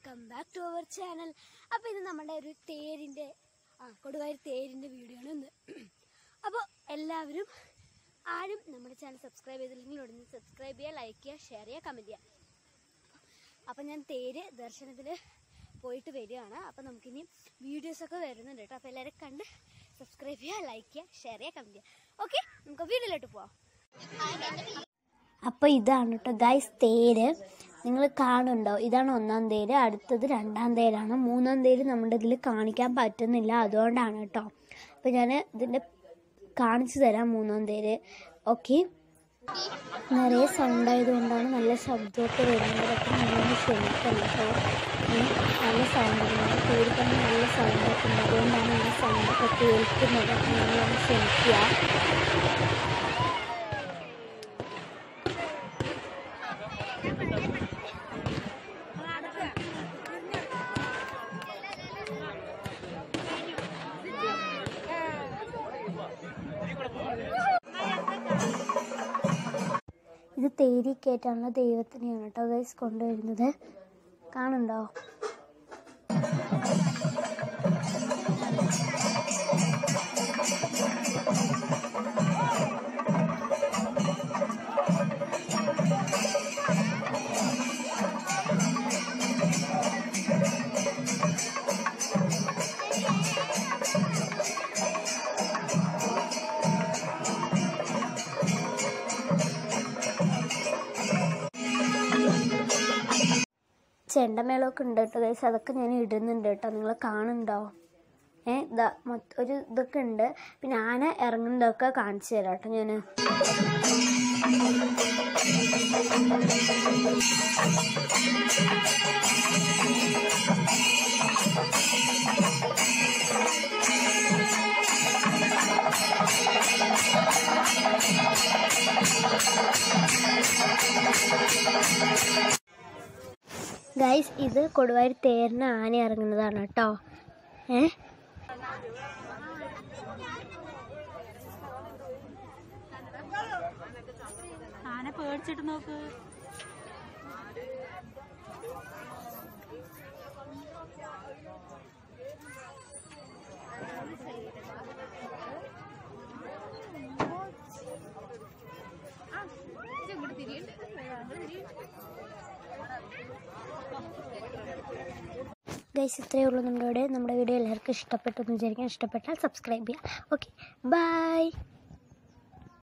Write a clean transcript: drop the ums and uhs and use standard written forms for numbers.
Welcome back to our channel. അപ്പോൾ ഇത് നമ്മുടെ ഒരു തേരിൻ്റെ കൊടുവായൂർ തേരിൻ്റെ വീഡിയോ ആണ് ഇന്ന്. അപ്പോൾ എല്ലാവരും ആരും നമ്മുടെ ചാനൽ സബ്സ്ക്രൈബ് ചെയ്തില്ലെങ്കിൽ ഉടനെ സബ്സ്ക്രൈബ് ചെയ്യുക, ലൈക്ക് ചെയ്യുക, ഷെയർ ചെയ്യുക, കമൻറ്റ് ചെയ്യുക. അപ്പോൾ ഞാൻ തേര് ദർശനത്തിൽ പോയിട്ട് വരികയാണ്. അപ്പോൾ നമുക്കിനി വീഡിയോസൊക്കെ വരുന്നുണ്ട് കേട്ടോ. അപ്പോൾ എല്ലാവരും കണ്ട് സബ്സ്ക്രൈബ് ചെയ്യുക, ലൈക്ക് ചെയ്യുക, ഷെയർ ചെയ്യുക, കമൻറ്റ് ചെയ്യുക. ഓക്കെ, നമുക്ക് വീഡിയോയിലോട്ട് പോവാം. അപ്പോൾ ഇതാണ് കേട്ടോ ഗൈസ് തേര്. നിങ്ങൾ കാണുന്നുണ്ടോ? ഇതാണ് ഒന്നാം തേര്, അടുത്തത് രണ്ടാം തേരാണ്. മൂന്നാം തേര് നമ്മുടെ ഇതിൽ കാണിക്കാൻ പറ്റുന്നില്ല, അതുകൊണ്ടാണ് കേട്ടോ. അപ്പോൾ ഞാൻ ഇതിൻ്റെ കാണിച്ചു തരാം മൂന്നാം തേര്. ഓക്കെ, നിറയെ സൗണ്ട് ആയതുകൊണ്ടാണ് നല്ല ശബ്ദമൊക്കെ വരുന്നത്. അപ്പം നിങ്ങളൊന്ന് ക്ഷമിക്കണം കേട്ടോ. നല്ല സൗണ്ട് തേര് തന്നെ നല്ല സൗണ്ടൊക്കെ ഉണ്ട്, അതുകൊണ്ടാണ് ഈ സൗണ്ടൊക്കെ കേൾക്കുന്നത്. അപ്പം നിങ്ങളൊന്ന് ക്ഷമിക്കുക. ഇത് തേരി കയറ്റാനുള്ള ദൈവത്തിനെയാണ് കേട്ടോ ഗൈസ് കൊണ്ടുവരുന്നത്. കാണുന്നുണ്ടോ? ചെണ്ടമേളമൊക്കെ ഉണ്ട് കേട്ടോ ഗൈസ്, അതൊക്കെ ഞാൻ ഇടുന്നുണ്ട് കേട്ടോ. നിങ്ങൾ കാണുന്നുണ്ടോ? ഒരു ഇതൊക്കെ ഉണ്ട്. പിന്നെ ആന ഇറങ്ങുന്നതൊക്കെ കാണിച്ചു തരാം കേട്ടോ ഞാൻ. ഗൈസ് ഇത് കൊടുവായൂർ തേരിന് ആന ഇറങ്ങുന്നതാണ് കേട്ടോ. ആന പേടിച്ചിട്ട് നോക്ക്. ഗൈസ് ഇത്രയേ ഉള്ളൂ നമ്മുടെ വീഡിയോ. എല്ലാവർക്കും ഇഷ്ടപ്പെട്ടെന്ന് വിചാരിക്കാൻ. ഇഷ്ടപ്പെട്ടാൽ സബ്സ്ക്രൈബ് ചെയ്യുക. Okay, by.